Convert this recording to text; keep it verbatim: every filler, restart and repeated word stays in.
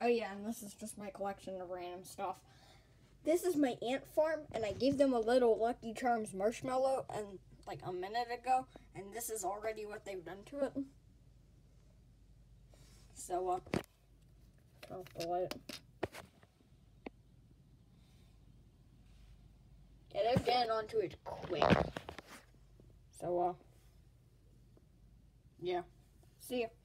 Oh yeah, and this is just my collection of random stuff. This is my ant farm, and I gave them a little Lucky Charms marshmallow and like a minute ago, and this is already what they've done to it. So, uh, turn off the light. Yeah, they're getting onto it quick. So, uh, yeah. See ya.